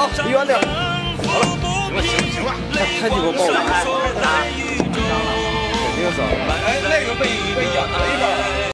好，离远点。好了，行了，太鸡巴爆了！肯定是。哎，那个被咬了一口。